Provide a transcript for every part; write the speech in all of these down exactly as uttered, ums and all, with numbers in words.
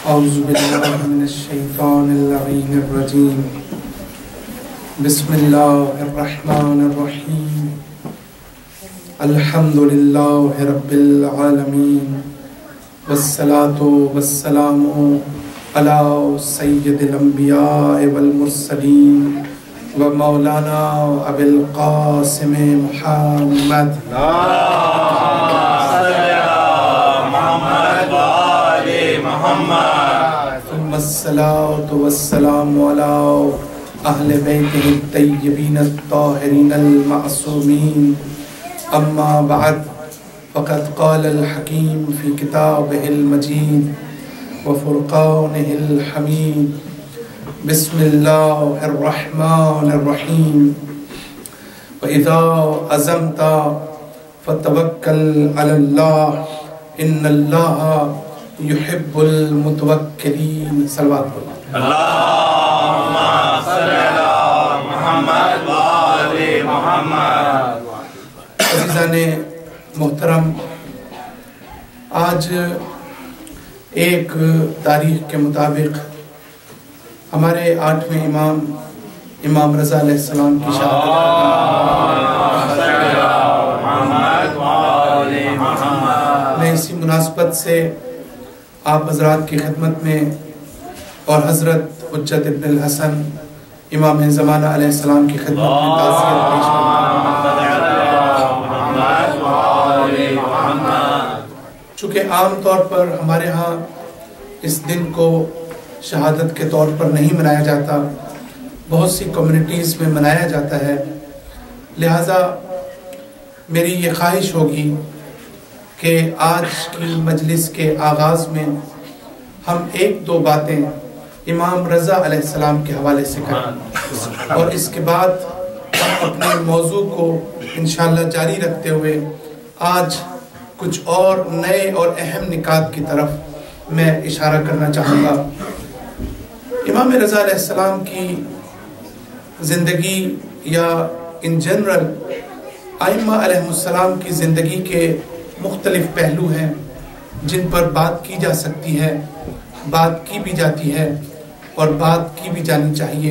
أعوذ بالله من الشيطان اللعين الرجيم. بسم الله الرحمن الرحيم. الحمد لله رب العالمين، والصلاة والسلام على سيد الأنبياء والمرسلين ومولانا أبي القاسم محمد ثم الصلاة والسلام على أهل بيته الطيبين الطاهرين المعصومين. أما بعد، فقد قال الحكيم في كتابه المجيد وفرقانه الحميد: بسم الله الرحمن الرحيم. وإذا عزمت فتوكل على الله إن الله يحب المتوكلين. صلوات اللہ. اللهم صل على محمد وآل محمد. عزیزان محترم، آج ایک تاریخ کے مطابق ہمارے آٹھویں امام امام رضا علیہ السلام کی شہادت. میں اسی مناسبت سے آپ حضرات کی خدمت میں اور حضرت حجت ابن الحسن امام زمانہ علیہ السلام کی خدمت میں تعزیت پیش کرتا ہوں. چونکہ عام طور پر ہمارے ہاں اس دن کو شہادت کے طور پر نہیں منایا جاتا، بہت سی کمیونٹیز میں منایا جاتا ہے، لہٰذا میری یہ خواہش ہوگی کہ آج کی مجلس کے آغاز میں ہم ایک دو باتیں امام رضا علیہ السلام کے حوالے سے کریں، اور اس کے بعد ہم اپنے موضوع کو انشاءاللہ جاری رکھتے ہوئے آج کچھ اور نئے اور اہم نکات کی طرف میں اشارہ کرنا چاہوں گا. امام رضا علیہ السلام کی زندگی یا ان جنرل ائمہ علیہ السلام کی زندگی کے مختلف پہلو ہیں جن پر بات کی جا سکتی ہے، بات کی بھی جاتی ہے اور بات کی بھی جانی چاہیے.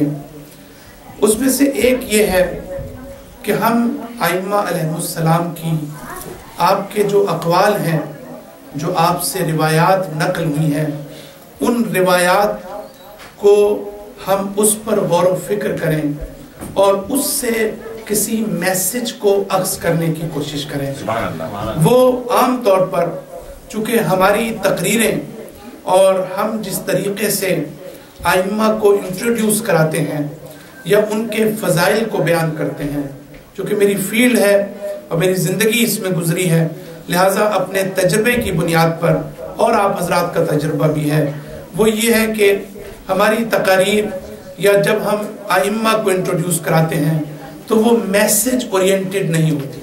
اس میں سے ایک یہ ہے کہ ہم ائمہ علیہ السلام کی آپ کے جو اقوال ہیں، جو آپ سے روایات نقل ہوئی ہیں، ان روایات کو ہم اس پر غور و فکر کریں اور اس سے کسی میسج کو اخذ کرنے کی کوشش کریں. وہ عام طور پر چونکہ ہماری تقریریں اور ہم جس طریقے سے ائمہ کو انٹروڈیوس کراتے ہیں یا ان کے فضائل کو بیان کرتے ہیں، چونکہ میری فیلڈ ہے اور میری زندگی اس میں گزری ہے، لہٰذا اپنے تجربے کی بنیاد پر اور آپ حضرات کا تجربہ بھی ہے، وہ یہ ہے کہ ہماری تقاریر یا جب ہم ائمہ کو انٹروڈیوس کراتے ہیں تو وہ میسج اورینٹڈ نہیں ہوتی.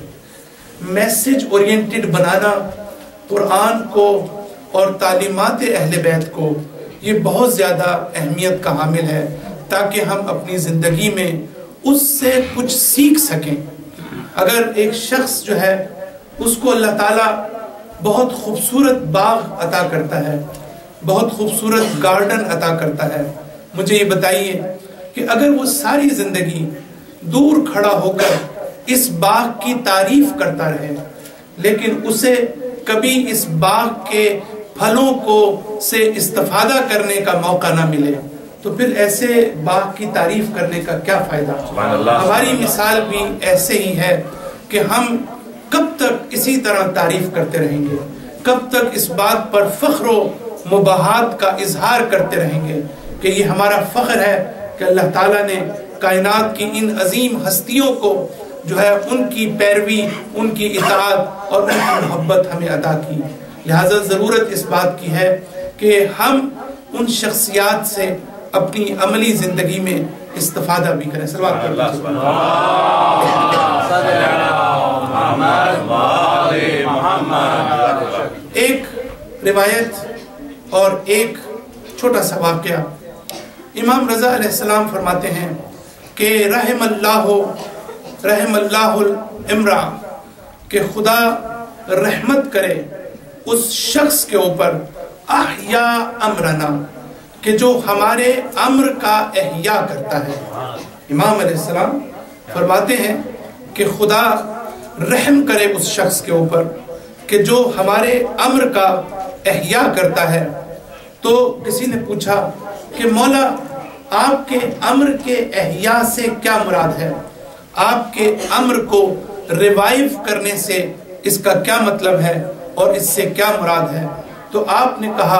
میسج اورینٹڈ بنانا قرآن کو اور تعلیمات اہل بیت کو یہ بہت زیادہ اہمیت کا حامل ہے، تاکہ ہم اپنی زندگی میں اس سے کچھ سیکھ سکیں. اگر ایک شخص جو ہے اس کو اللہ تعالیٰ بہت خوبصورت باغ عطا کرتا ہے، بہت خوبصورت گارڈن عطا کرتا ہے، مجھے یہ بتائیے کہ اگر وہ ساری زندگی دور کھڑا ہو کر اس باغ کی تعریف کرتا رہے لیکن اسے کبھی اس باغ کے پھلوں کو سے استفادہ کرنے کا موقع نہ ملے تو پھر ایسے باغ کی تعریف کرنے کا کیا فائدہ؟ ہماری مثال بھی ایسے ہی ہے کہ ہم کب تک اسی طرح تعریف کرتے رہیں گے، کب تک اس بات پر فخر و مباحات کا اظہار کرتے رہیں گے کہ یہ ہمارا فخر ہے کہ اللہ تعالیٰ نے کائنات کی ان عظیم ہستیوں کو جو ہے ان کی پیروی، ان کی اطاعت اور ان کی محبت ہمیں عطا کی. لہٰذا ضرورت اس بات کی ہے کہ ہم ان شخصیات سے اپنی عملی زندگی میں استفادہ بھی کریں. صلوات اللہ. ایک روایت اور ایک چھوٹا سا واقعہ. امام رضا علیہ السلام فرماتے ہیں کہ رحم اللہ رحم اللہ الامرا، کہ خدا رحمت کرے اس شخص کے اوپر अहया अमरना, कि जो हमारे अम्र का एहया करता है। इमाम अलैहिस्सलाम फरमाते हैं कि खुदा रहम करे उस शख्स के ऊपर कि जो हमारे अम्र का एहया करता है। तो किसी ने पूछा कि मौला आपके अम्र के एहया से क्या मुराद है, आपके अम्र को रिवाइव करने से इसका क्या मतलब है और इससे क्या मुराद है। तो आपने कहा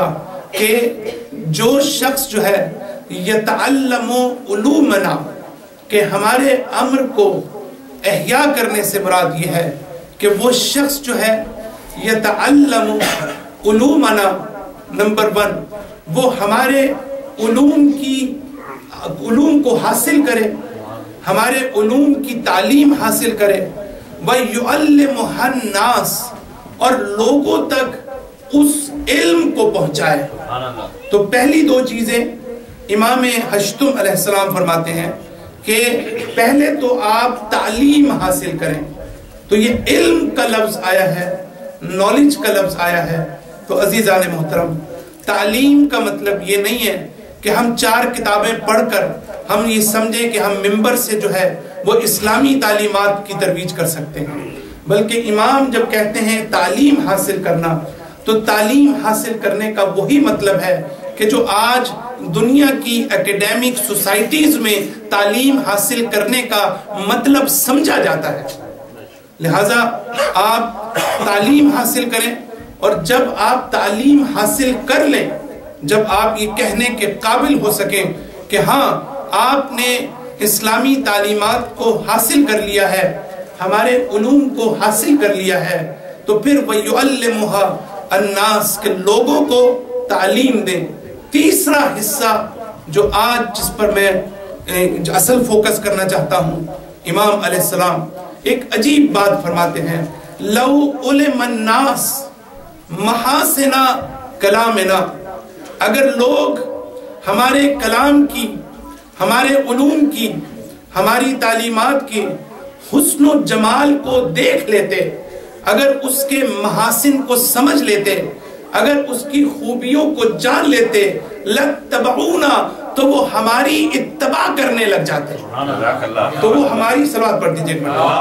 कि जो शख्स जो है यतअल्लमु उलूमना, कि हमारे अम्र को एहया करने से मुराद ये है कि वो शख्स जो है यतअल्लमु उलूमना, नंबर वन, वो हमारे उलूम की उलूम को हासिल करे, हमारे उलूम की तालीम हासिल करे, व युअल्लिमुहन नास, और लोगों तक उस इल्म को पहुंचाए। तो पहली दो चीजें इमाम हश्तुम अलैहिस्सलाम फरमाते हैं कि पहले तो आप तालीम हासिल करें। तो ये इल्म का लफ्ज आया है, नॉलेज का लफ्ज आया है। तो अजीजान मोहतरम, तालीम का मतलब ये नहीं है कि हम चार किताबें पढ़कर हम ये समझे कि हम मिंबर से जो है वो इस्लामी तालीमात की तरवीज कर सकते हैं, बल्कि इमाम जब कहते हैं तालीम हासिल करना, तो तालीम हासिल करने का वही मतलब है कि जो आज दुनिया की एकेडमिक सोसाइटीज में तालीम हासिल करने का मतलब समझा जाता है। लिहाजा आप तालीम हासिल करें, और जब आप तालीम हासिल कर लें, जब आप ये कहने के काबिल हो सकें कि हाँ आपने इस्लामी तालीमात को हासिल कर लिया है, हमारे उलूम को हासिल कर लिया है, तो फिर वयुअल्लिमुहा अन्नास, के लोगों को तालीम दें। तीसरा हिस्सा जो आज जिस पर मैं जो असल फोकस करना चाहता हूँ, इमाम अलैहिस्सलाम एक अजीब बात फरमाते हैं, लौ उलिमन्नास महासिना कलामिना, अगर लोग हमारे कलाम की, हमारे उलूम की, हमारी तालीमात की हुस्न व जमाल को देख लेते, अगर उसके महासिन को समझ लेते, अगर उसकी खूबियों को जान लेते, लत्तबऊना, तो वो हमारी इत्तबा करने लग जाते। तो वो हमारी सलात पढ़ दीजिए,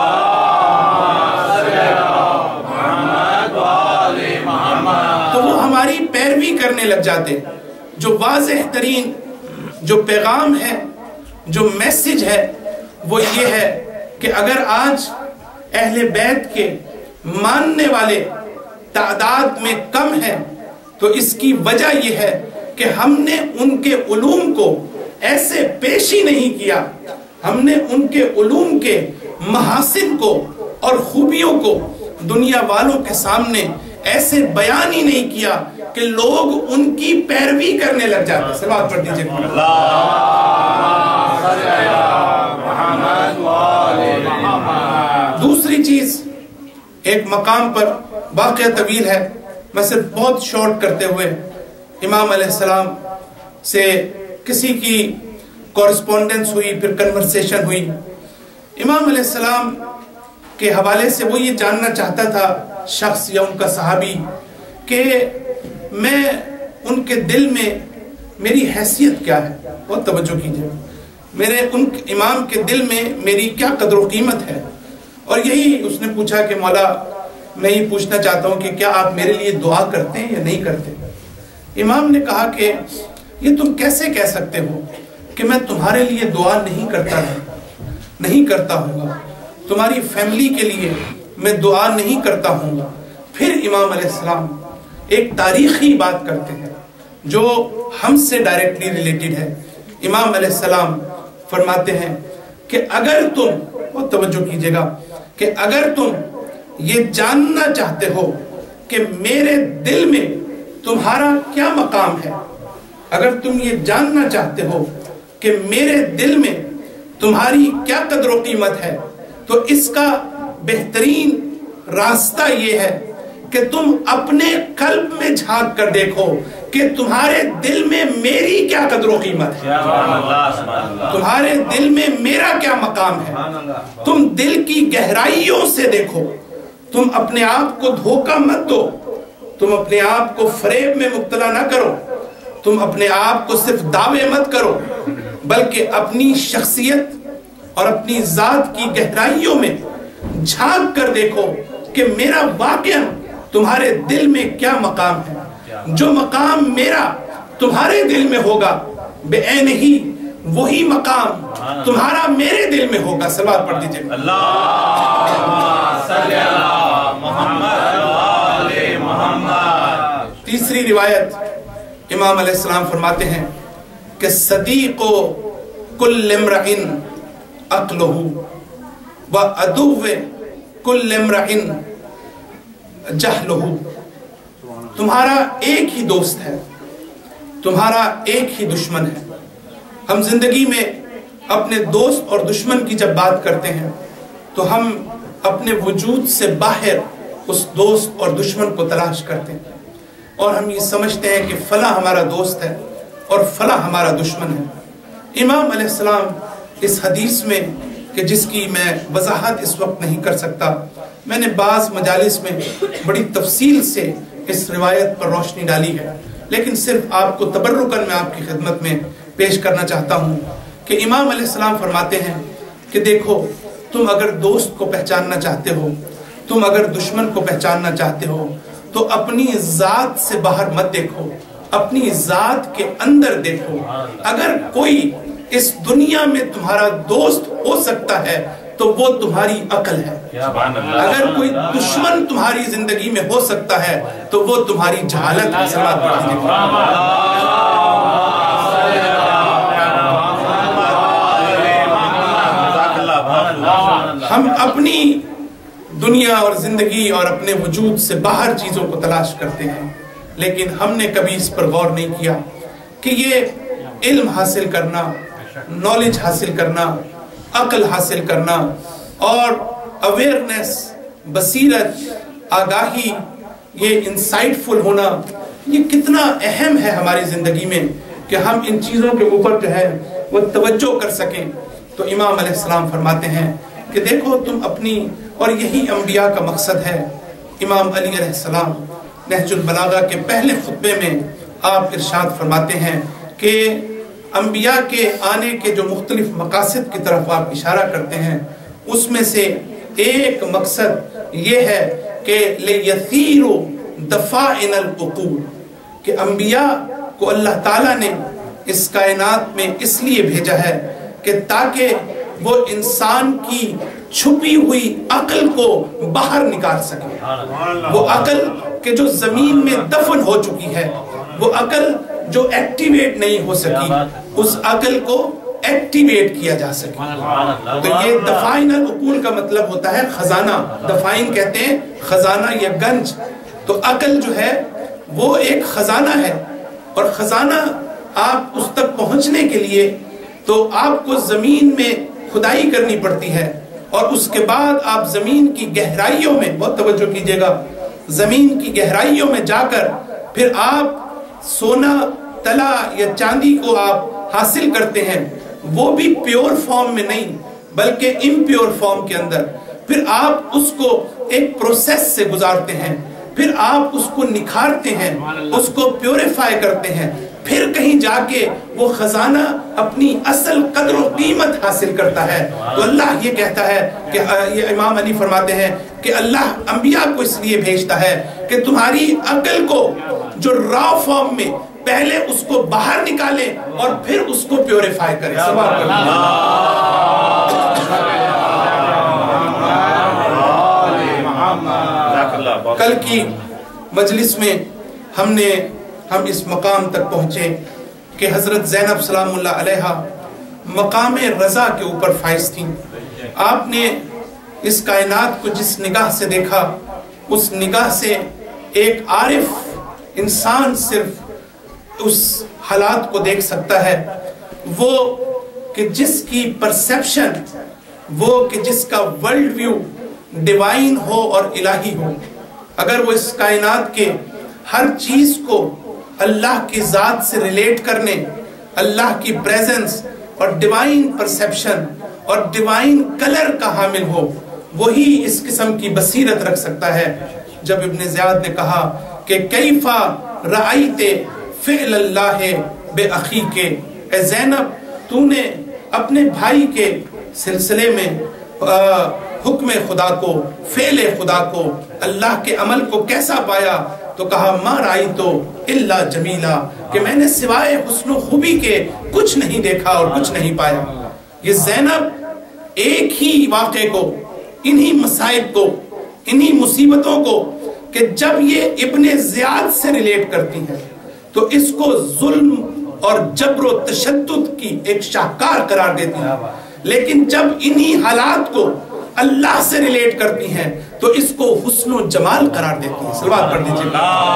तो वो हमारी पैरवी करने लग जाते। जो वाज़ेह तरीन जो पैगाम है, जो मैसेज है, वो ये है कि अगर आज अहले बैत के मानने वाले तादाद में कम है, तो इसकी वजह यह है कि हमने उनके उलूम को ऐसे पेश ही नहीं किया, हमने उनके उलूम के महासिन को और खूबियों को दुनिया वालों के सामने ऐसे बयान ही नहीं किया कि लोग उनकी पैरवी करने लग जाते। सलावत पढ़ दीजिए। दूसरी चीज, एक मकाम पर वाक़या तवील है, मैं सिर्फ बहुत शॉर्ट करते हुए, इमाम अलैहिस्सलाम से किसी की कॉरेस्पॉन्डेंस हुई, फिर कन्वर्सेशन हुई। इमाम अलैहिस्सलाम के हवाले से वो ये जानना चाहता था शख्स या उनका सहाबी कि मैं उनके दिल में मेरी हैसियत क्या है। बहुत तवज्जो कीजिए, मेरे उन इमाम के दिल में मेरी क्या कदर व कीमत है। और यही उसने पूछा कि मौला मैं ये पूछना चाहता हूँ कि क्या आप मेरे लिए दुआ करते हैं या नहीं करते। इमाम ने कहा कि ये तुम कैसे कह सकते हो कि मैं तुम्हारे लिए दुआ नहीं करता नहीं करता हूँगा, तुम्हारी फैमिली के लिए मैं दुआ नहीं करता हूँगा। फिर इमाम अलैहिस्सलाम एक तारीखी बात करते हैं जो हमसे डायरेक्टली रिलेटेड है। इमाम अलैहिस्सलाम फरमाते हैं कि अगर तुम, बहुत तवज्जो कीजिएगा, कि अगर तुम ये जानना चाहते हो कि मेरे दिल में तुम्हारा क्या मकाम है, अगर तुम ये जानना चाहते हो कि मेरे दिल में तुम्हारी क्या कदर व कीमत है, तो इसका बेहतरीन रास्ता ये है कि तुम अपने कल्ब में झांक कर देखो कि तुम्हारे दिल में मेरी क्या कदर व कीमत है, तुम्हारे दिल में मेरा क्या मकाम है। तुम दिल की गहराइयों से देखो, तुम अपने आप को धोखा मत दो, تم اپنے آپ کو فریب میں مبتلا نہ کرو، تم اپنے آپ کو صرف دعوے مت کرو، بلکہ اپنی شخصیت اور اپنی ذات کی گہرائیوں میں جھانک کر دیکھو کہ میرا واقعہ تمہارے دل میں کیا مقام ہے۔ جو مقام میرا تمہارے دل میں ہوگا بعین ہی وہی مقام تمہارا میرے دل میں ہوگا۔ صلوات پڑھ دیجئے۔ اللہم صلی علی محمد و آل محمد۔ تیسری روایت امام علیہ السلام فرماتے ہیں کہ صدیق کل امرئ عقلہ و عدو کل امرئ جہلہ۔ تمہارا ایک ہی دوست ہے، تمہارا ایک ہی دشمن ہے۔ ہم زندگی میں اپنے دوست اور دشمن کی جب بات کرتے ہیں تو ہم اپنے وجود سے باہر اس دوست اور دشمن کو تلاش کرتے ہیں، اور ہم یہ سمجھتے ہیں کہ فلاں ہمارا دوست ہے اور فلاں ہمارا دشمن ہے۔ امام علیہ السلام اس حدیث میں کہ جس کی میں وضاحت اس وقت نہیں کر سکتا، میں نے بعض مجالس میں بڑی تفصیل سے اس روایت پر روشنی ڈالی ہے، لیکن صرف آپ کو تبرکاً میں آپ کی خدمت میں پیش کرنا چاہتا ہوں کہ امام علیہ السلام فرماتے ہیں کہ دیکھو، تم اگر دوست کو پہچاننا چاہتے ہو، تم اگر دشمن کو پہچاننا چاہتے ہو تو اپنی ذات سے باہر مت دیکھو، اپنی ذات کے اندر دیکھو۔ اگر کوئی اس دنیا میں تمہارا دوست ہو سکتا ہے تو وہ تمہاری عقل ہے، اگر کوئی دشمن تمہاری زندگی میں ہو سکتا ہے تو وہ تمہاری جہالت ہے۔ صلوات پڑھ دیجئے۔ ہم اپنی دنیا اور زندگی اور اپنے وجود سے باہر چیزوں کو تلاش کرتے ہیں، لیکن ہم نے کبھی اس پر غور نہیں کیا کہ یہ علم حاصل کرنا، نالج حاصل کرنا، عقل حاصل کرنا اور اویئرنس، بصیرت، آگاہی، یہ انسائٹ فل ہونا، یہ کتنا اہم ہے ہماری زندگی میں کہ ہم ان چیزوں کے اوپر جو ہے وہ توجہ کر سکیں۔ تو امام علیہ السلام فرماتے ہیں کہ دیکھو تم اپنی، اور یہی انبیاء کا مقصد ہے۔ امام علی علیہ السلام نہج البلاغہ کے پہلے خطبے میں آپ ارشاد فرماتے ہیں کہ انبیاء کے آنے کے جو مختلف مقاصد کی طرف آپ اشارہ کرتے ہیں، اس میں سے ایک مقصد یہ ہے کہ لِيَثِيرُ دَفَائِنَ الْعُقُولِ، کہ انبیاء کو اللہ تعالیٰ نے اس کائنات میں اس لیے بھیجا ہے کہ تاکہ وہ انسان کی چھپی ہوئی عقل کو باہر نکال سکے۔ وہ عقل کہ جو زمین میں دفن ہو چکی ہے، وہ عقل جو ایکٹیویٹ نہیں ہو سکی، اس عقل کو ایکٹیویٹ کیا جا سکے۔ تو یہ دفائن العقول کا مطلب ہوتا ہے خزانہ۔ دفائن کہتے ہیں خزانہ یا گنج۔ تو عقل جو ہے وہ ایک خزانہ ہے، اور خزانہ آپ اس تک پہنچنے کے لیے تو آپ کو زمین میں کھدائی کرنی پڑتی ہے، اور اس کے بعد آپ زمین کی گہرائیوں میں، بہت توجہ کیجئے گا، زمین کی گہرائیوں میں جا کر پھر آپ سونا، طلا یا چاندی کو آپ حاصل کرتے ہیں، وہ بھی پیور فارم میں نہیں بلکہ امپیور فارم کے اندر۔ پھر آپ اس کو ایک پروسیس سے گزارتے ہیں، پھر آپ اس کو نکھارتے ہیں، اس کو پیوریفائی کرتے ہیں، پھر کہیں جا کے وہ خزانہ اپنی اصل قدر و قیمت حاصل کرتا ہے۔ تو اللہ یہ کہتا ہے کہ یہ امام علی فرماتے ہیں کہ اللہ انبیاء کو اس لیے بھیجتا ہے کہ تمہاری عقل کو جو را فارم میں پہلے اس کو باہر نکالے اور پھر اس کو پیوریفائی کرے۔ سوال کریں۔ کل کی مجلس میں ہم نے ہم اس مقام تک پہنچے کہ حضرت زینب سلام اللہ علیہا مقام رضا کے اوپر فائز تھیں۔ آپ نے اس کائنات کو جس نگاہ سے دیکھا، اس نگاہ سے ایک عارف انسان صرف اس حالات کو دیکھ سکتا ہے، وہ کہ جس کی پرسیپشن، وہ کہ جس کا ورلڈ ویو ڈیوائن ہو اور الہی ہو۔ اگر وہ اس کائنات کے ہر چیز کو اللہ کی ذات سے ریلیٹ کرنے، اللہ کی پریزنس اور ڈیوائن پرسیپشن اور ڈیوائن کلر کا حامل ہو، وہی اس قسم کی بصیرت رکھ سکتا ہے۔ جب ابن زیاد نے کہا کہ کیفا رأیتے فعل اللہ بے اخی کے، اے زینب تو نے اپنے بھائی کے سلسلے میں حکم خدا کو، فعل خدا کو، اللہ کے عمل کو کیسا پایا؟ تو کہا ما رائی تو الا جمیلا، کہ میں نے سوائے حسن و خوبی کے کچھ نہیں دیکھا اور کچھ نہیں پایا۔ یہ زینب ایک ہی واقعے کو، انہی مصائب کو، انہی مصیبتوں کو، کہ جب یہ ابن زیاد سے ریلیٹ کرتی ہیں تو اس کو ظلم اور جبر و تشدد کی ایک شاہکار قرار دیتی ہیں، لیکن جب انہی حالات کو اللہ سے ریلیٹ کرتی ہیں تو اس کو حسن و جمال قرار دیتی ہیں۔ صلوات پڑھ دیجئے۔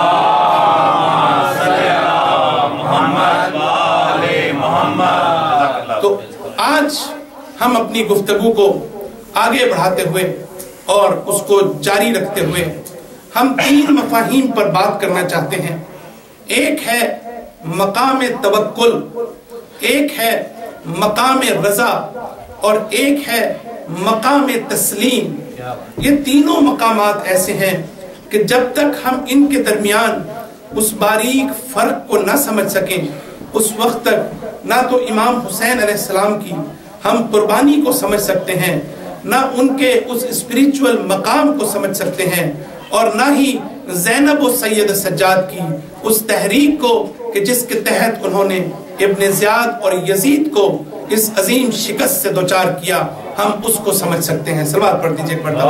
تو آج ہم اپنی گفتگو کو آگے بڑھاتے ہوئے اور اس کو جاری رکھتے ہوئے ہم تین مفاہیم پر بات کرنا چاہتے ہیں۔ ایک ہے مقام توکل، ایک ہے مقام رضا، اور ایک ہے مقام تسلیم۔ یہ تینوں مقامات ایسے ہیں کہ جب تک ہم ان کے درمیان اس باریک فرق کو نہ سمجھ سکیں اس وقت تک نہ تو امام حسین علیہ السلام کی ہم قربانی کو سمجھ سکتے ہیں، نہ ان کے اس اسپریچول مقام کو سمجھ سکتے ہیں، اور نہ ہی زینب و سید سجاد کی اس تحریک کو کہ جس کے تحت انہوں نے ابن زیاد اور یزید کو اس عظیم شکست سے دوچار کیا، ہم اس کو سمجھ سکتے ہیں۔ صلوات پڑھ دیجئے ایک مرتبہ۔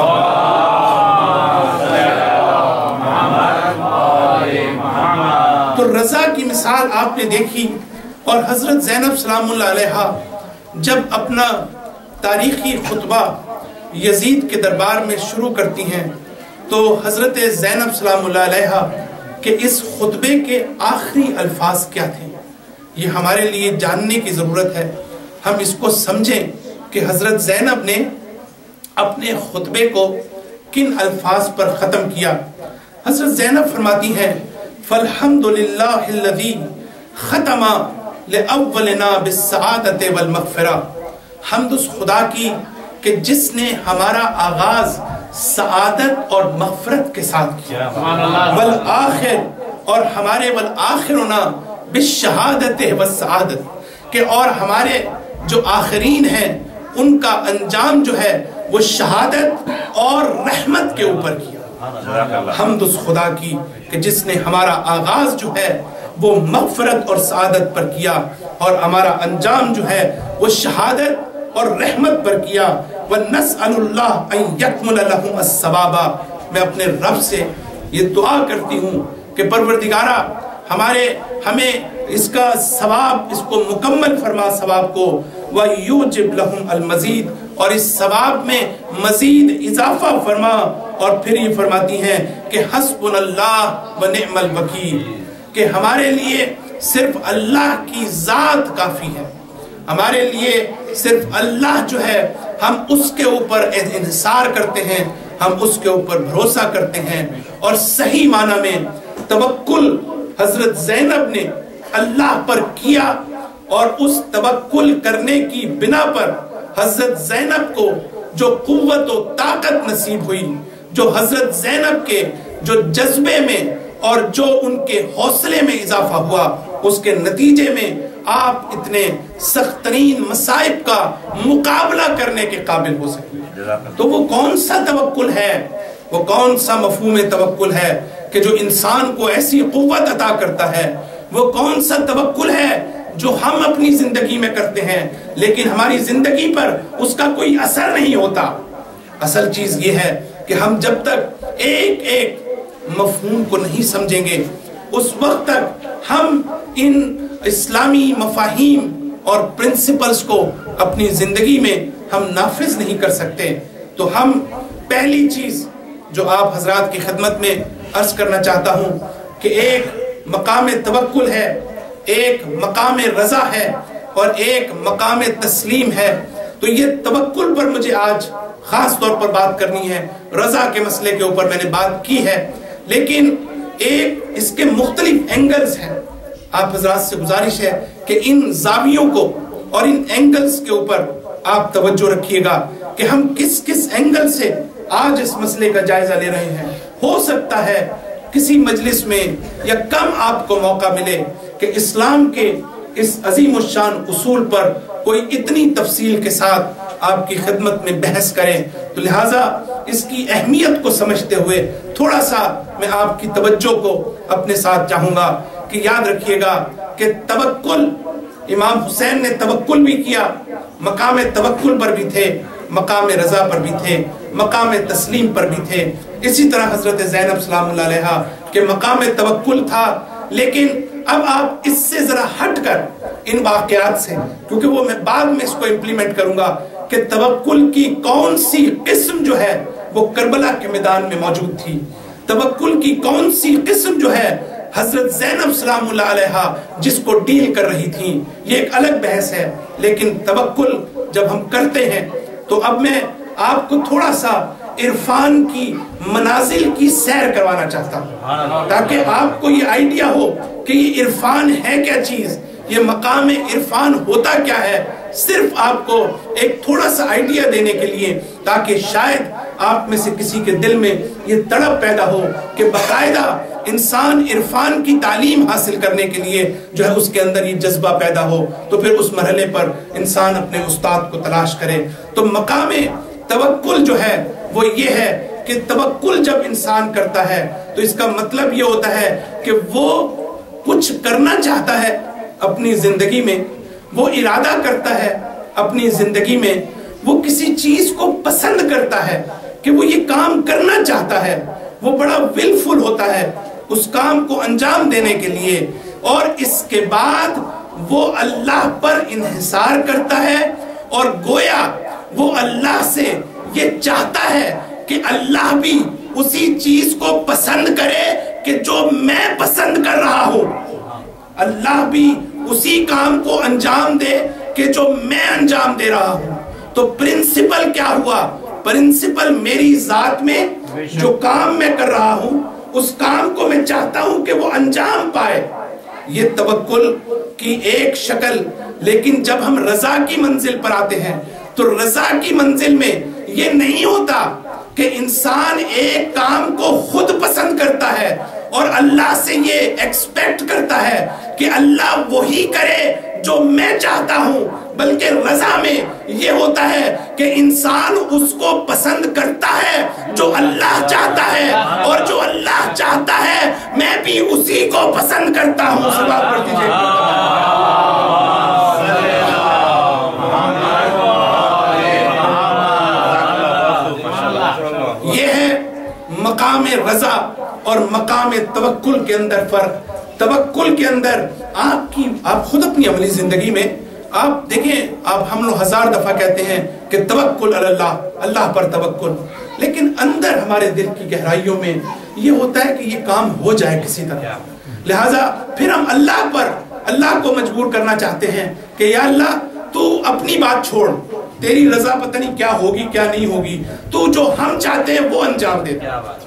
تو رضا کی مثال آپ نے دیکھی، اور حضرت زینب سلام اللہ علیہا جب اپنا تاریخی خطبہ یزید کے دربار میں شروع کرتی ہیں تو حضرت زینب سلام اللہ علیہا کہ اس خطبے کے آخری الفاظ کیا تھے، یہ ہمارے لیے جاننے کی ضرورت ہے۔ ہم اس کو سمجھیں کہ حضرت زینب نے اپنے خطبے کو کن الفاظ پر ختم کیا۔ حضرت زینب فرماتی ہیں فالحمدللہ الذی ختم لأولنا بالسعادت والمغفرہ، حمد اس خدا کی کہ جس نے ہمارا آغاز سعادت اور مغفرت کے ساتھ کیا، والآخر اور ہمارے والآخرنا بالشہادت والسعادت، کہ اور ہمارے جو آخرین ہیں ان کا انجام جو ہے وہ شہادت اور رحمت کے اوپر کیا۔ حمد اس خدا کی کہ جس نے ہمارا آغاز جو ہے وہ مغفرت اور سعادت پر کیا اور ہمارا انجام جو ہے وہ شہادت اور رحمت پر کیا۔ وَنَسْأَلُ اللَّهَ أَن يَكْمُلَ لَهُمْ الثَّوَابَ، میں اپنے رب سے یہ دعا کرتی ہوں کہ پروردگارہ ہمارے ہمیں اس کا ثواب، اس کو مکمل فرما ثواب کو، وَيُوجِبْ لَهُمْ الْمَزِيدِ، اور اس ثواب میں مزید اضافہ فرما۔ اور پھر یہ فرماتی ہیں کہ حسبنا اللہ ونعم الوکیل، کہ ہمارے لیے صرف اللہ کی ذات کافی ہے، ہمارے لیے صرف اللہ جو ہے ہم اس کے اوپر انحصار کرتے ہیں، ہم اس کے اوپر بھروسہ کرتے ہیں۔ اور صحیح معنی میں توکل حضرت زینب نے اللہ پر کیا، اور اس توکل کرنے کی بنا پر حضرت زینب کو جو قوت و طاقت نصیب ہوئی، جو حضرت زینب کے جو جذبے میں اور جو ان کے حوصلے میں اضافہ ہوا، اس کے نتیجے میں آپ اتنے سخت ترین مصائب کا مقابلہ کرنے کے قابل ہو سکتے۔ تو وہ کون سا توکل ہے، وہ کون سا مفہوم توکل ہے کہ جو انسان کو ایسی قوت عطا کرتا ہے؟ وہ کون سا توکل ہے جو ہم اپنی زندگی میں کرتے ہیں لیکن ہماری زندگی پر اس کا کوئی اثر نہیں ہوتا؟ اصل چیز یہ ہے کہ ہم جب تک ایک ایک مفہوم کو نہیں سمجھیں گے اس وقت تک ہم ان اسلامی مفاہیم اور پرنسپلز کو اپنی زندگی میں ہم نافذ نہیں کر سکتے۔ تو ہم پہلی چیز جو آپ حضرات کی خدمت میں عرض کرنا چاہتا ہوں کہ ایک مقام توکل ہے، ایک مقام رضا ہے، اور ایک مقام تسلیم ہے۔ تو یہ توکل پر مجھے آج خاص طور پر بات کرنی ہے، رضا کے مسئلے کے اوپر میں نے بات کی ہے، لیکن ایک اس کے مختلف اینگلز ہیں۔ آپ حضرات سے گزارش ہے کہ ان زاویوں کو اور ان اینگلز کے اوپر آپ توجہ رکھیے گا کہ ہم کس کس اینگل سے آج اس مسئلے کا جائزہ لے رہے ہیں۔ ہو سکتا ہے किसी मजलिस में या कम आपको मौका मिले कि इस्लाम के इस अजीम शान उसूल पर कोई इतनी तफसील के साथ आपकी खिदमत में बहस करें। तो लिहाजा इसकी अहमियत को समझते हुए थोड़ा सा मैं आपकी तवज्जो को अपने साथ चाहूंगा कि याद रखिएगा कि तवक्कुल, इमाम हुसैन ने तवक्कुल भी किया, मकाम तवक्कुल पर भी थे, मकाम रजा पर भी थे, मकाम तस्लीम पर भी थे। इसी तरह हजरत ज़ैनब सलामुल्लाह अलैहा के मकाम तवक्कुल था। लेकिन अब आप इससे जरा हटकर इन वाक़यात से, क्योंकि वो मैं बाद में इसको इम्प्लीमेंट करूंगा कि तवक्कुल की कौन सी किस्म जो है वो करबला के मैदान में मौजूद थी, तवक्कुल की कौन सी किस्म जो है हजरत ज़ैनब सलामुल्लाह अलैहा जिसको डील कर रही थी, ये एक अलग बहस है। लेकिन तवक्कुल जब हम करते हैं तो अब मैं आपको थोड़ा सा इरफान की मनाजिल की सैर करवाना चाहता हूँ, ताकि आपको ये आइडिया हो कि ये इरफान है क्या चीज, ये मकाम इरफान होता क्या है, सिर्फ आपको एक थोड़ा सा आइडिया देने के लिए, ताकि शायद आप में से किसी के दिल में ये तड़प पैदा हो कि बाकायदा इंसान इरफान की तालीम हासिल करने के लिए जो है उसके अंदर ये जज्बा पैदा हो, तो फिर उस मरहले पर इंसान अपने उस्ताद को तलाश करे। तो मकाम तवक्कुल जो है वो ये है कि तवक्कुल जब इंसान करता है तो इसका मतलब ये होता है कि वो कुछ करना चाहता है अपनी जिंदगी में, वो इरादा करता है अपनी जिंदगी में, वो किसी चीज को पसंद करता है कि वो ये काम करना चाहता है, वो बड़ा विलफुल होता है उस काम को अंजाम देने के लिए, और इसके बाद वो अल्लाह पर इन्हिसार करता है और गोया वो अल्लाह से ये चाहता है कि अल्लाह भी उसी चीज को पसंद करे कि जो मैं पसंद कर रहा हूं, अल्लाह भी उसी काम को अंजाम दे कि जो मैं अंजाम दे रहा हूं। तो प्रिंसिपल क्या हुआ? प्रिंसिपल मेरी जात में जो काम मैं कर रहा हूं उस काम को मैं चाहता हूं कि वो अंजाम पाए, ये तवक्कुल की एक शक्ल। लेकिन जब हम रजा की मंजिल पर आते हैं तो रजा की मंजिल में ये नहीं होता कि इंसान एक काम को खुद पसंद करता है और अल्लाह से ये एक्सपेक्ट करता है कि अल्लाह वही करे जो मैं चाहता हूं, बल्कि रजा में ये होता है कि इंसान उसको पसंद करता है जो अल्लाह चाहता है, और जो अल्लाह चाहता है मैं भी उसी को पसंद करता हूं। सवाल कर दीजिए। ये है मकाम रजा और मकाम तवक्कुल के अंदर फर्क। तवक्कुल के अंदर आपकी आप खुद अपनी अमली जिंदगी में आप देखें, आप हम लोग हजार दफा कहते हैं कि तवक्कुल अल्लाह, अल्लाह पर तवक्कुल, लेकिन अंदर हमारे दिल की गहराइयों में ये होता है कि ये काम हो जाए किसी तरह, लिहाजा फिर हम अल्लाह पर अल्लाह को मजबूर करना चाहते हैं कि या अल्लाह तू अपनी बात छोड़, तेरी रजा पता नहीं क्या होगी क्या नहीं होगी, तू जो हम चाहते हैं वो अंजाम दे।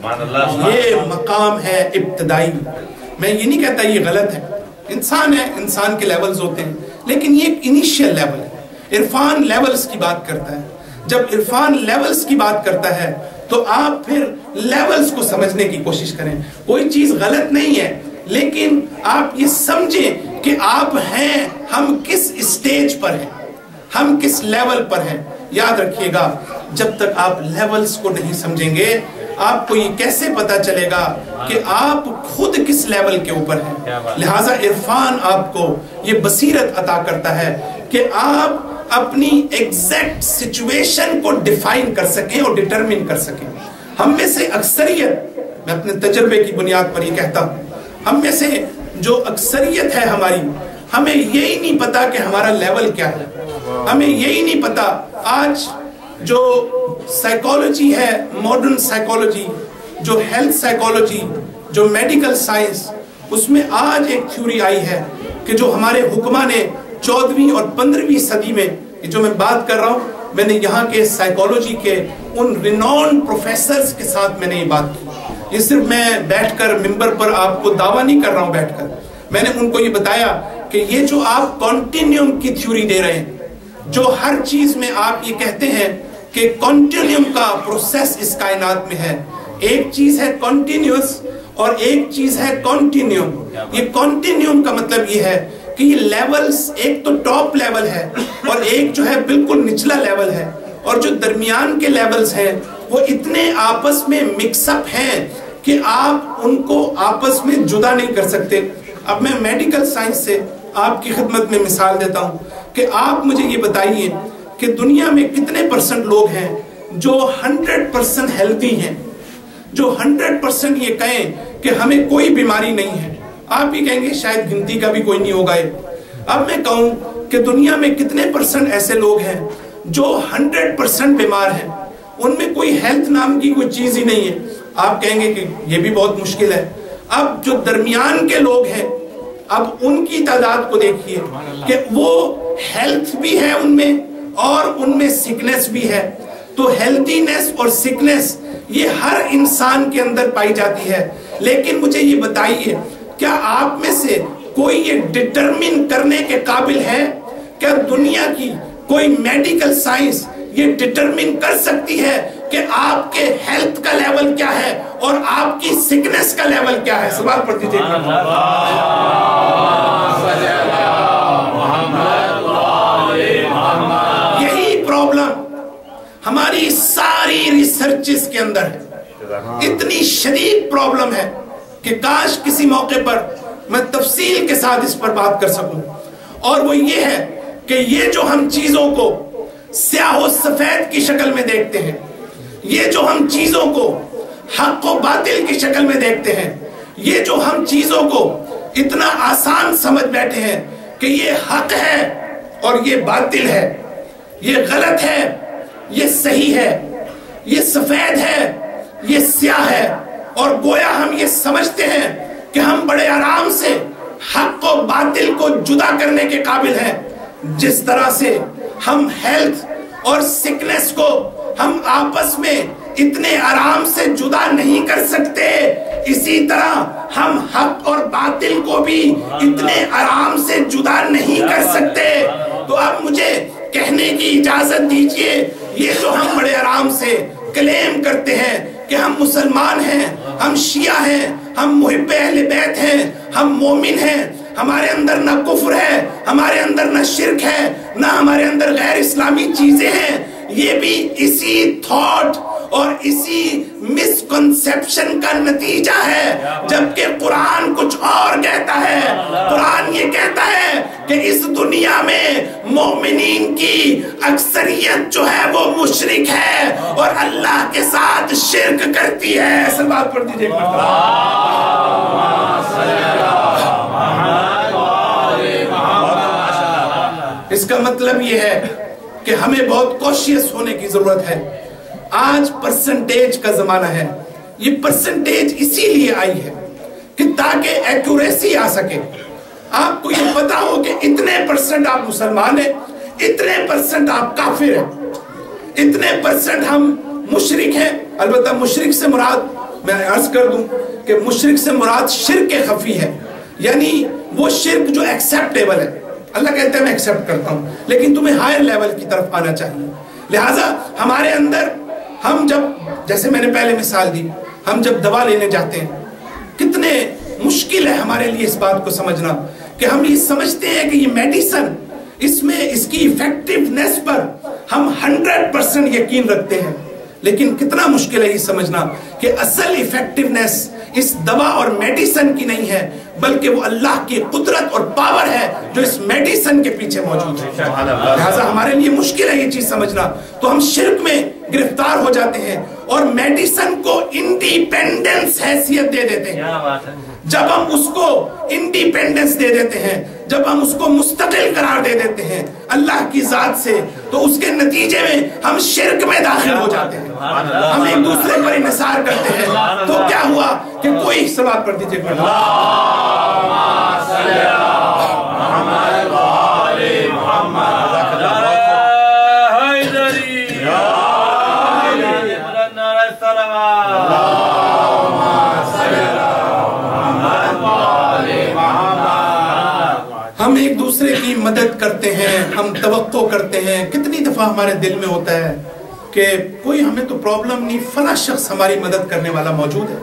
ये मकाम है इब्तदाई। मैं ये नहीं कहता ये गलत है, इंसान है, इंसान के लेवल्स होते हैं, लेकिन ये एक इनिशियल लेवल है। इरफान लेवल्स की बात करता है। जब इरफान लेवल्स की बात करता है तो आप फिर लेवल्स को समझने की कोशिश करें। कोई चीज गलत नहीं है, लेकिन आप ये समझें कि आप हैं, हम किस स्टेज पर हैं, हम किस लेवल पर हैं। याद रखिएगा, जब तक आप लेवल्स को नहीं समझेंगे आपको ये कैसे पता चलेगा कि आप खुद किस लेवल के ऊपर हैं। लिहाजा इरफान आपको ये बसीरत अता करता है कि आप अपनी एग्जैक्ट सिचुएशन को डिफाइन कर सकें और डिटरमिन कर सकें। हम में से अक्सरियत, मैं अपने तजर्बे की बुनियाद पर ये कहता हूँ, हम में से जो अक्सरियत है हमारी, हमें यही नहीं पता कि हमारा लेवल क्या है, हमें यही नहीं पता। आज जो साइकोलॉजी है, मॉडर्न साइकोलॉजी, जो हेल्थ साइकोलॉजी, जो मेडिकल साइंस, उसमें आज एक थ्योरी आई है कि जो हमारे हुक्मा ने चौदहवीं और पंद्रहवीं सदी में, ये जो मैं बात कर रहा हूँ, मैंने यहाँ के साइकोलॉजी के उन रिनॉन्ड प्रोफेसर्स के साथ मैंने ये बात की। ये सिर्फ मैं बैठकर मिंबर पर आपको दावा नहीं कर रहा हूँ बैठकर, मैंने उनको ये बताया कि ये जो आप कॉन्टिन्यूम की थ्योरी दे रहे हैं, जो हर चीज में आप ये कहते हैं कि कॉन्टिन्यूम का प्रोसेस इस कायनात में है, एक चीज है कॉन्टिन्यूअस اور ایک چیز ہے کانٹینیوم. یہ کانٹینیوم کا مطلب یہ ہے کہ یہ لیولز ایک تو ٹاپ لیول ہے اور ایک جو ہے بالکل نچلا لیول ہے, اور جو درمیان کے لیولز ہیں وہ اتنے آپس میں مکس اپ ہیں کہ آپ ان کو آپس میں جدا نہیں کر سکتے. اب میں میڈیکل سائنس سے آپ کی خدمت میں مثال دیتا ہوں کہ آپ مجھے یہ بتائیے کہ دنیا میں کتنے پرسنٹ لوگ ہیں جو ہنڈریڈ پرسنٹ ہیلتھی ہیں, جو ہنڈریڈ پرسنٹ یہ کہیں کہ ہمیں کوئی بیماری نہیں ہے. آپ ہی کہیں گے شاید گنتی کا بھی کوئی نہیں ہوگا. اب میں کہوں کہ دنیا میں کتنے پرسنٹ ایسے لوگ ہیں جو ہنڈریڈ پرسنٹ بیمار ہیں, ان میں کوئی ہیلتھ نام کی کوئی چیز ہی نہیں ہے. آپ کہیں گے کہ یہ بھی بہت مشکل ہے. اب جو درمیان کے لوگ ہیں, اب ان کی تعداد کو دیکھیے کہ وہ ہیلتھ بھی ہے ان میں اور ان میں سکنس بھی ہے. تو ہیلتھینس اور سکنس یہ ہر انسان کے اندر پائی جاتی ہے. لیکن مجھے یہ بتائیے, کیا آپ میں سے کوئی یہ ڈٹرمن کرنے کے قابل ہے, کیا دنیا کی کوئی میڈیکل سائنس یہ ڈٹرمن کر سکتی ہے کہ آپ کے ہیلتھ کا لیول کیا ہے اور آپ کی سکنس کا لیول کیا ہے؟ سوال پڑھ دیجئے. یہی پرابلم ہماری ساری ریسرچز کے اندر ہے. اتنی شدید پرابلم ہے کہ کاش کسی موقع پر میں تفصیل کے ساتھ اس پر بات کر سکوں. اور وہ یہ ہے کہ یہ جو ہم چیزوں کو سیاہ و سفید کی شکل میں دیکھتے ہیں, یہ جو ہم چیزوں کو حق و باطل کی شکل میں دیکھتے ہیں, یہ جو ہم چیزوں کو اتنا آسان سمجھ بیٹھے ہیں کہ یہ حق ہے اور یہ باطل ہے, یہ غلط ہے, یہ صحیح ہے, یہ سفید ہے, یہ سیاہ ہے, اور گویا ہم یہ سمجھتے ہیں کہ ہم بڑے آرام سے حق و باطل کو جدا کرنے کے قابل ہیں. جس طرح سے ہم ہیلتھ اور سکنس کو ہم آپس میں اتنے آرام سے جدا نہیں کر سکتے, اسی طرح ہم حق اور باطل کو بھی اتنے آرام سے جدا نہیں کر سکتے. تو اب مجھے کہنے کی اجازت دیجئے, یہ جو ہم بڑے آرام سے کلیم کرتے ہیں کہ ہم مسلمان ہیں, ہم شیعہ ہیں, ہم محب اہل بیت ہیں, ہم مومن ہیں, ہمارے اندر نہ کفر ہے, ہمارے اندر نہ شرک ہے, نہ ہمارے اندر غیر اسلامی چیزیں ہیں, یہ بھی اسی تھاٹ اور اسی مسکنسیپشن کا نتیجہ ہے. جبکہ قرآن کچھ اور کہتا ہے. قرآن یہ کہتا ہے کہ اس دنیا میں مومنین کی اکثریت جو ہے وہ مشرک ہے اور اللہ کے ساتھ شرک کرتی ہے. ایسا بات پڑھ دیجئے. اس کا مطلب یہ ہے کہ ہمیں بہت کوشش ہونے کی ضرورت ہے. آج پرسنٹیج کا زمانہ ہے. یہ پرسنٹیج اسی لیے آئی ہے کہ تاکہ ایکوریسی آ سکے. آپ کو یہ پتا ہو کہ اتنے پرسنٹ آپ مسلمان ہیں, اتنے پرسنٹ آپ کافر ہیں, اتنے پرسنٹ ہم مشرک ہیں. البتہ مشرک سے مراد میں عرض کر دوں کہ مشرک سے مراد شرک خفی ہے, یعنی وہ شرک جو ایکسیپٹیبل ہے. اللہ کہتے ہیں میں ایکسیپٹ کرتا ہوں, لیکن تمہیں ہائر لیول کی طرف آنا چاہیے. لہٰذا ہمارے اندر ہم جب, جیسے میں نے پہلے مثال دی, ہم جب دوا لینے جاتے ہیں, کتنے مشکل ہے ہمارے لیے اس بات کو سمجھنا کہ ہم یہ سمجھتے ہیں کہ یہ میڈیسن, اس میں اس کی ایفیکٹیونیس پر ہم ہنڈریڈ پرسنٹ یقین رکھتے ہیں. لیکن کتنا مشکل ہے یہ سمجھنا کہ اصل ایفیکٹیونیس اس دوا اور میڈیسن کی نہیں ہے, بلکہ وہ اللہ کی قدرت اور پاور ہے جو اس میڈیسن کے پیچھے موجود ہے. لہٰذا ہمارے لیے مشکل ہے یہ چیز سمجھنا. تو ہم شرک میں گرفتار ہو جاتے ہیں اور میڈیسن کو انڈیپینڈنس حیثیت دے دیتے ہیں. جب ہم اس کو انڈیپینڈنس دے دیتے ہیں, جب ہم اس کو مستقل قرار دے دیتے ہیں اللہ کی ذات سے, تو اس کے نتیجے میں ہم شرک میں داخل ہو جاتے ہیں. ہم ایک دوسرے پر انحصار کرتے ہیں. تو کیا ہوا کہ کوئی سوال پڑھ دیجئے. ہم ایک دوسرے کی مدد کرتے ہیں, ہم توقع کرتے ہیں. کتنی دفعہ ہمارے دل میں ہوتا ہے کہ کوئی ہمیں تو پرابلم نہیں, فلاں شخص ہماری مدد کرنے والا موجود ہے,